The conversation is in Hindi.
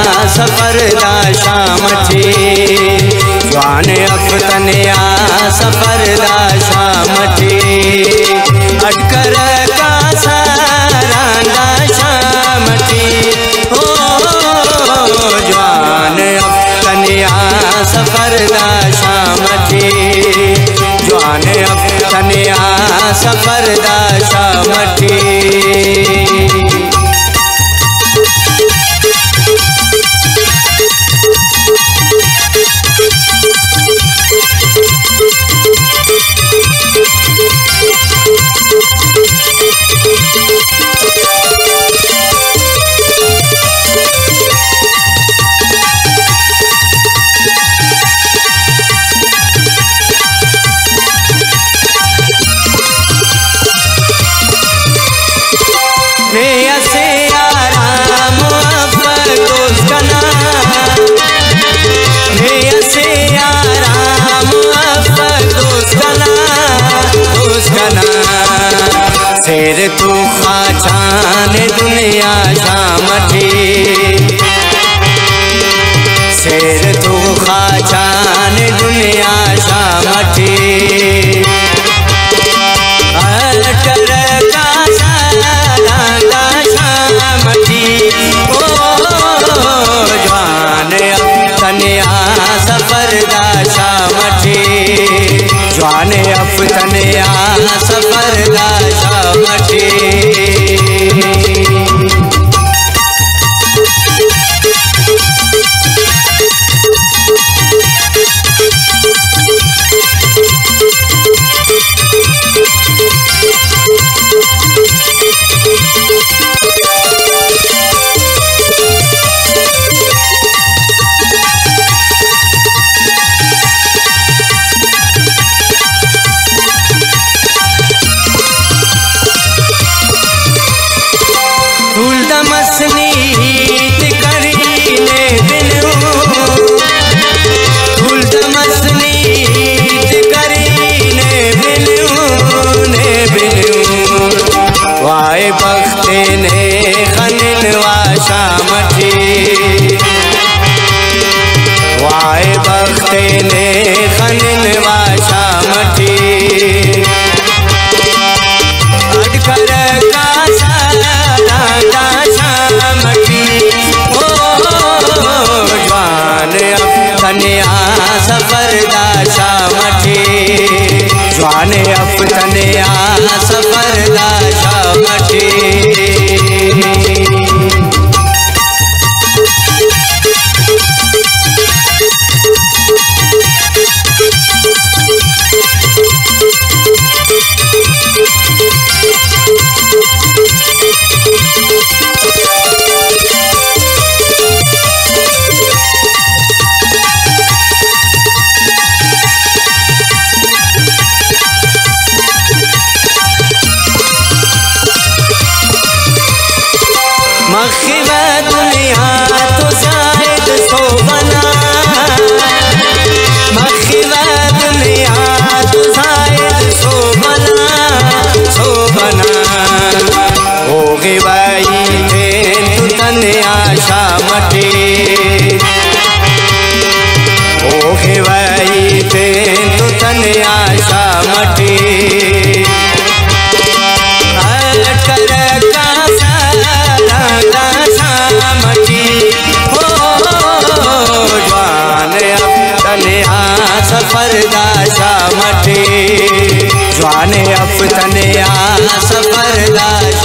सफर दा शामठी जवान अफतनिया सफर दा शामठी अटकर का सारांदा शामठी हो जवान अफतनिया सफर दा शामठी जवान अफतनिया सफर दा शामठी शेर तू खाचान दुनिया शामठी शेर तू खाचान दुनिया शामठी अलटर का सारांदा शामठी ओ जवान अफतनिया सफर दा शामठी जवान अफतनिया सफर दा शामठी वाए बख्ते ने खनिनवा शामठी वाए बख्ते ने खनिनवा शामठी अटकर का सारांदा शामठी ओ जवान अफतनिया सफर दा शामठी जवान अफतनिया सफर दा शामठी मखिबा दुनिया तो शायद सो बना मखिबा दुनिया तो शायद सो बना हो गई भाई तू तनिया शामठी हो गई भाई तू तनिया शामठी सफर दा शामठी जवान अफतनिया सफर दा